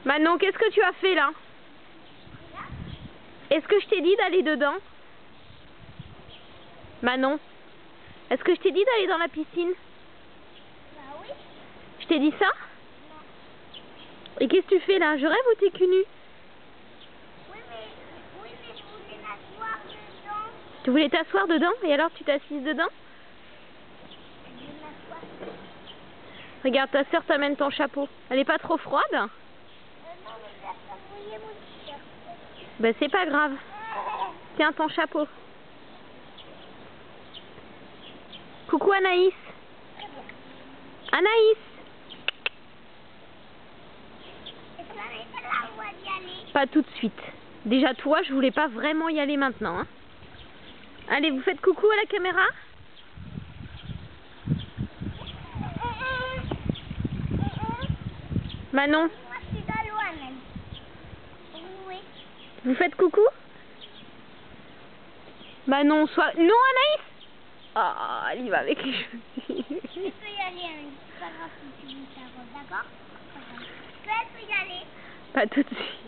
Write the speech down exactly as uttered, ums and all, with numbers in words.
Manon, qu'est-ce que tu as fait là? Est-ce que je t'ai dit d'aller dedans? Manon, est-ce que je t'ai dit d'aller dans la piscine? Bah oui. Je t'ai dit ça? Non. Et qu'est-ce que tu fais là? Je rêve ou t'es cul nu? Oui mais, oui, mais je voulais m'asseoir dedans. Tu voulais t'asseoir dedans? Et alors tu t'es assise dedans? Je vais m'asseoir. Regarde, ta soeur t'amène ton chapeau. Elle est pas trop froide? Euh, non, mais ça va mouiller mon t-shirt. Ben c'est pas grave. Tiens ton chapeau. Coucou Anaïs. Anaïs. Est-ce qu'on est pas là où on va y aller? Pas tout de suite. Déjà toi, je voulais pas vraiment y aller maintenant. Hein. Allez, vous faites coucou à la caméra? Manon, Moi je suis dans l'eau, Anaïs. Oui. vous faites coucou? Manon, soit... Non Anaïs! Ah, elle y va avec les chaussures. Je peux y aller, Anaïs. C'est pas grave si tu veux ta robe, d'accord? Tu peux y aller. Pas tout de suite.